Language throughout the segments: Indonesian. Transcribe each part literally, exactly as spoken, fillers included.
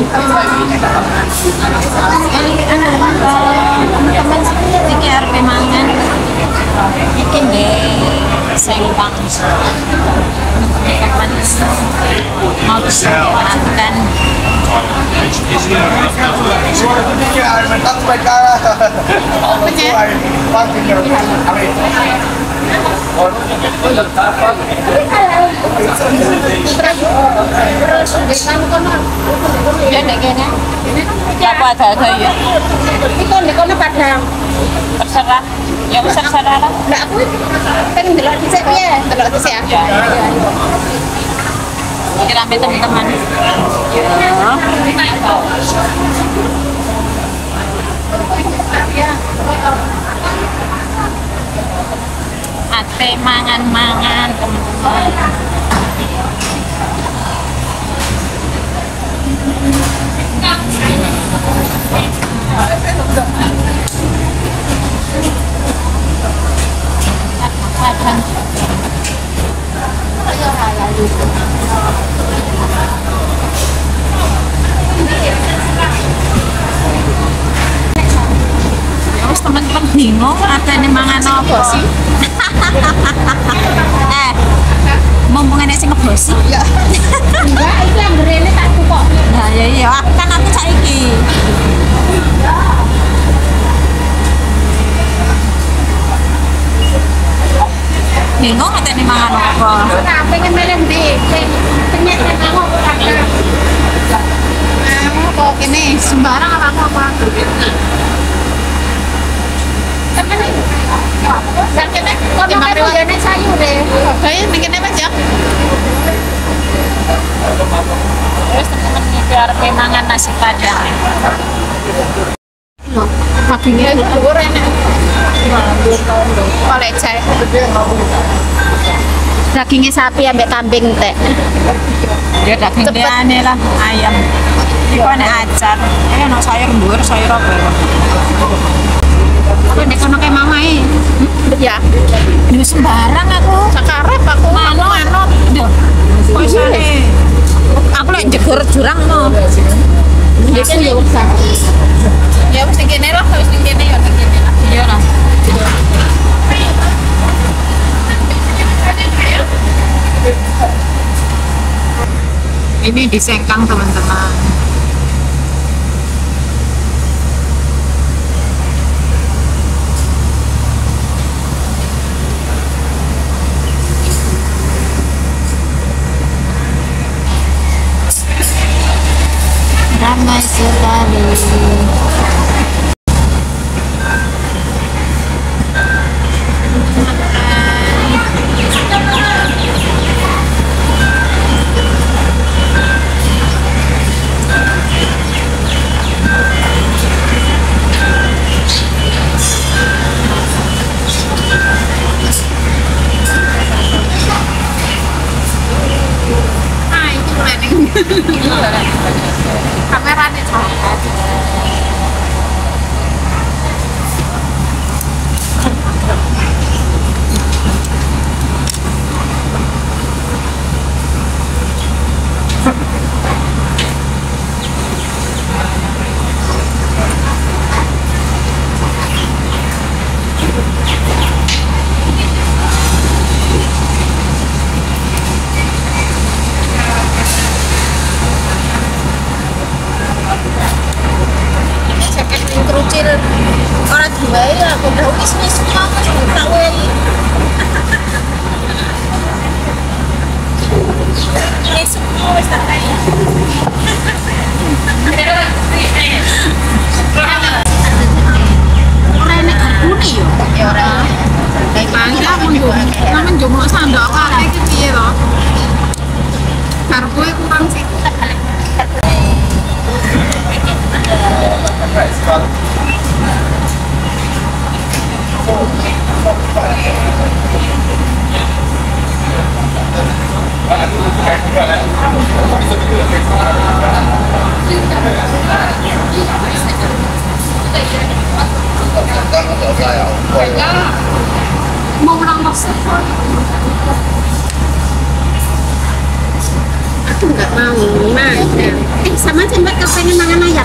teman-teman iki arep mangan iki deh sengkang kapan mau makan ya nek kene apa ada ya itu nek kono padang terserah ya wis terserah lah ndak aku kan delok dhisik piye delok dhisik ya kira ambil teman-teman ate mangan-mangan teman-teman padang terus teman-teman bingung ada ini mangan apa sih eh mumpung ini sih ngebosi ya enggak itu yang berene tak kok nah ya iya kan aku saiki bingung ada ini mangan apa nah pengen meneng di penyet nang aku tak nah kok kene sembarang apa apa Sarkene kono kan ngene sayur deh. Kayak mungkin apa ya? terus teman-teman ini arep mangan nasi padang Dagingnya goreng. Oleh cai. Dagingnya sapi ambek kambing teh. dia daging dia aneh lah ayam itu aneh acar eh no sayur dhuwur sayur apa ya Aku nek kono kayak mamae. Ya. Duh sembarang aku Sakarep aku. manut-manut duh kok isane aku lek jeger jurang no Iki ya usah. ya wis ning kene lah wis ning kene ya ning kene lah iya lah ini disengkang teman-teman ramai sekali Ah, itu planning. Kameranya sangat. Kerucil orang dua ya aku udah wis wis mau tak wei ini semua wis tak kaya orang ini karbuni yo ya orang kayak mangga namun jomo sandok kayak gitu ya loh karbo kurang sih mau menambah sesuatu aku nggak mau makan eh sama aja mbak kafenya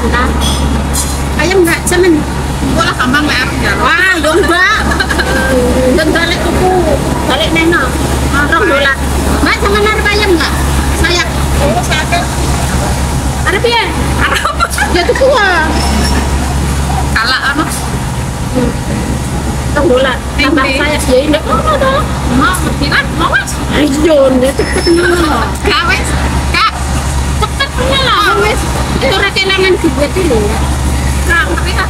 Nah, ayam enggak cuman Gua lah gampang lah ya. wah domba dan balik tuku balik neno rong dolar mbak jangan arep ayam enggak sayap Oh, saya arep ya ya tuku ah kalah apa? rong dolar tambah Tinggi. sayap ya ini oh ada Mau ngerti kan? Mau mas? ayo nih cepet nyono Kawes, kak. cepet punya lah wes itu ora kelangan duit itu Kak, ngerti kak?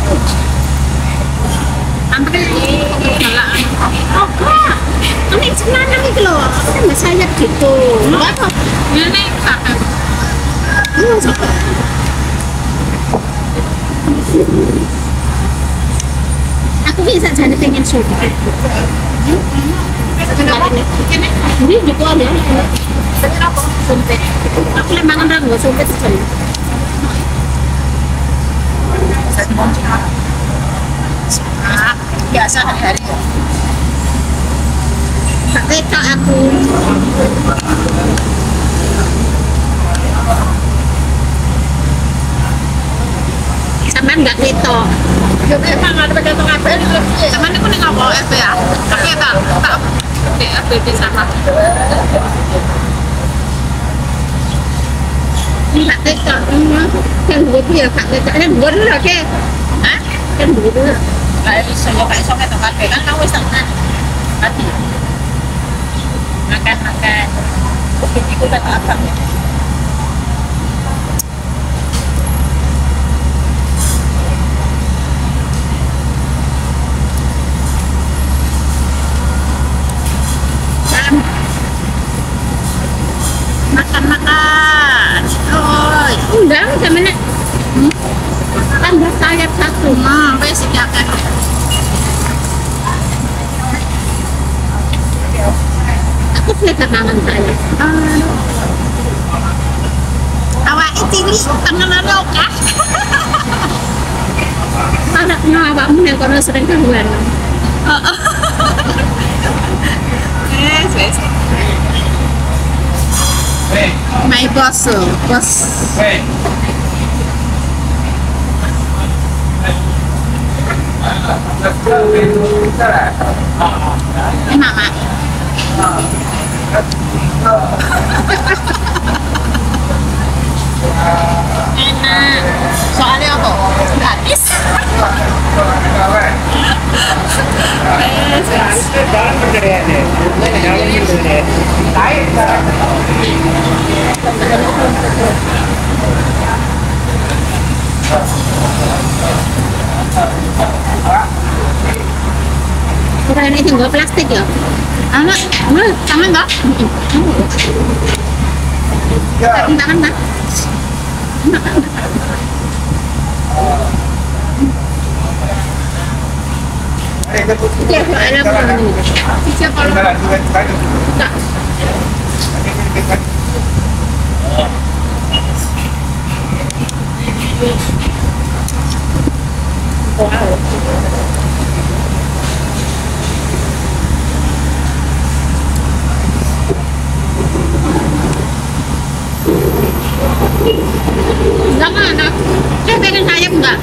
Antri kalah. oh kak ini senanang itu loh tambah sayap gitu enggak apa Ini kak. iya cepet aku bisa jadi pengen suka Kenapa? Ini ini juga ada sumpit aku lagi makan ranggo sumpit sekali Ah, biasa hari-hari. tak teka aku sama nggak ketok Ya memang ada pegantung kabel. Cuman itu nih nggak bawa F B ya. Tapi ya tak tak di F B di sana. nggak ketok kan gue tuh ya nggak ketok kan gue dulu oke Hah? kan gue dulu Nggak bisa ya kayak sok itu kabel kan kamu wis tenan. Tadi makan makan. Ini aku kata apa ya? Makan makan. Oi. undang sama nek tambah sayap satu Hmm, wes ya kan. aku suka kangen sayap Awak ini tanganannya oke. karena kenal awakmu yang kono sering keluar Wes wes. My boss, oh, boss. Enak mak. Enak. Soalnya apa? Gratis. Orang ini tinggal plastik ya Anak, Nah, tangan tak? tangan tangan tak ya ada apa ini Siapa lu? tak jangan nak eh pengen sayap enggak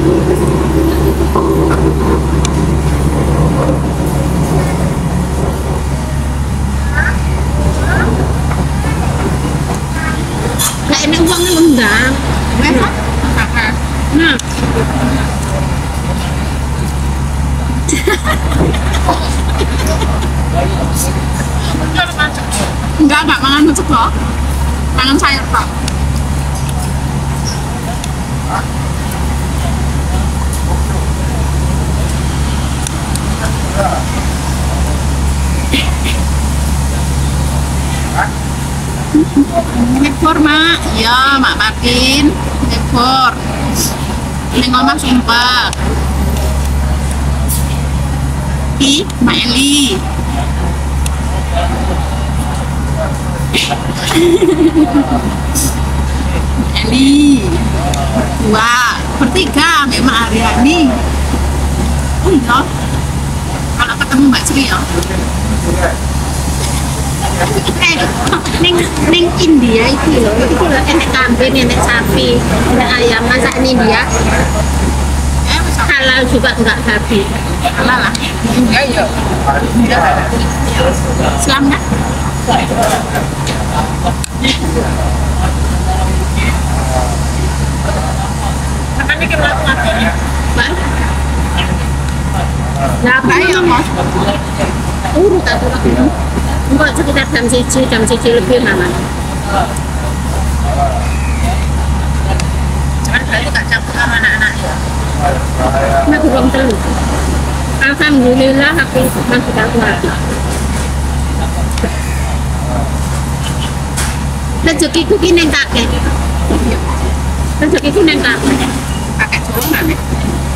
kayak ini uangnya undang nah Enggak, enggak mangan mucuk loh. Mangan sayur pak. Ekor mak, iya mak Martin, ekor. Ini ngomong sumpah. Ih, Mak Eli. Eli, dua, bertiga, memang Aryani. Oh iya, kalau ketemu Mbak Sri ya. Eh, neng neng India itu loh, itu loh enek kambing, enek sapi, enek ayam. Masakan India halal juga enggak babi. Halal lah. Ya iya. Islam enggak? Makanya kita lakukan. Mbak? Nah, apa Ayo, Mas. urut aku lagi. Enggak sekitar jam siji, jam siji lebih mama. Cuman berarti gak campur sama anak-anak ya. Nah, kurang telu. Alhamdulillah aku masih tak kuat. Rezekiku ki neng kakek. Rezekiku neng kakek. Kakek turunan ya.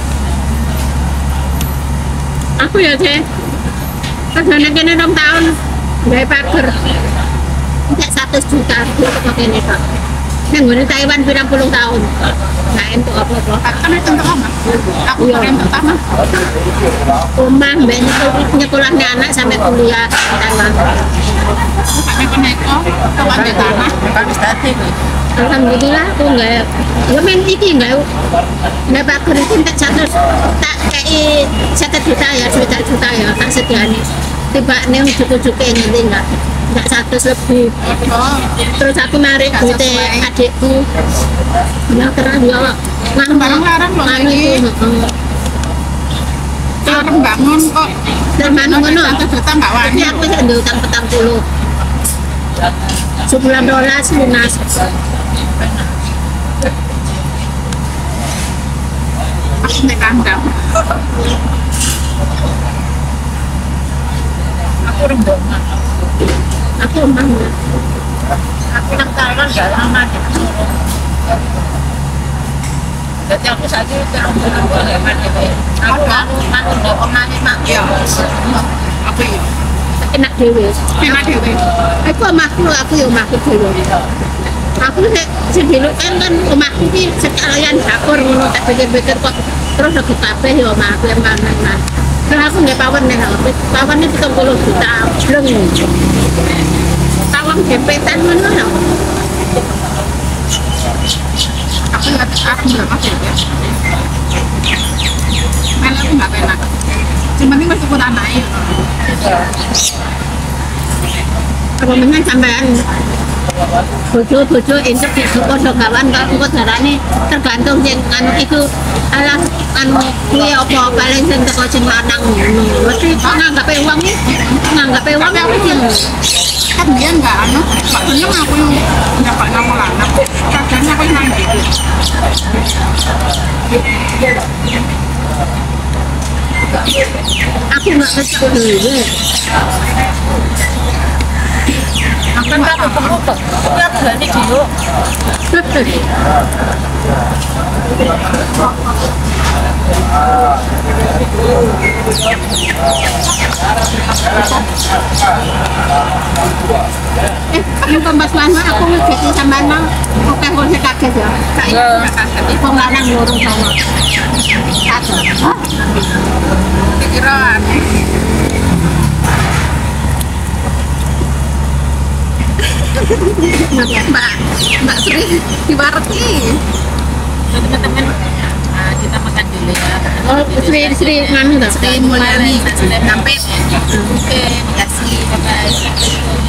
Aku ya cek. Kerjanya kene enam tahun. Gaya pager. Tidak satu juta aku kok kene kok. Neng gue Taiwan pirang puluh tahun. Nah, untuk apa-apa. Kan itu untuk apa? Aku Iya. pakai untuk apa? Omah mbak nyekolahnya anak sampai kuliah di Taiwan. Bukannya peneko, kawan di tanah. Kan tadi. Alhamdulillah aku enggak ya men iki enggak enggak pager itu tak satu tak kayak satu juta ya juta juta ya tak sediani tiba nih ujuk-ujuk ngerti enggak enggak satu lebih Oh, terus aku narik Nggak duit sesuai. adikku ya terang ya nah Barang-barang loh anu lagi. itu heeh. orang bangun kok. Dan mana ngono Satu juta nggak tapi wani. aku sih utang petang puluh sebulan dolar lunas. Aku naik kandang. Aku rembongan. Aku emang Aku nang Thailand gak lama di Sorong. Jadi aku saja terus berleman gitu. Aku aku aku udah omane mak. Iya. Aku iya. enak dewe. Enak dewe. Aku omahku, aku ya omahku dewe. Aku sih sediluk kan kan omahku ki sekalian dapur ngono tak pikir-pikir kok terus aku kabeh ya omahku yang mana. Terus aku nggak pawon nih, pawon itu tiga puluh juta belum. Tawang dempetan ngono ya. Aku nggak aku nggak masuk ya. Main aku nggak enak. Cuma ini masih kurang naik. Apa menang sampean bojo-bojo entuk di podo kawan kalau engko darane tergantung sing anu iku alah anu kuwi apa paling sing teko sing lanang ngono. Mesti nganggape wong iki nganggape wong iki Kan dia nggak anu. Nggak seneng aku yang dapat nama lanang. Kadangnya aku yang gitu. aku nggak kecil dulu. Aku nggak tahu. Tapi aku berani dulu. Eh, yang pembas lama aku ngegeti sama nang oke kok saya kaget ya. Kayak kaget wong lanang loro sama. Satu. Hah? Pikiran. Mbak, Mbak Sri diwareti. Teman-teman, nah, kita makan dulu ya. Oh, Sri Sri nganu dah. Sri Mulyani sampai oke dikasih bye bye.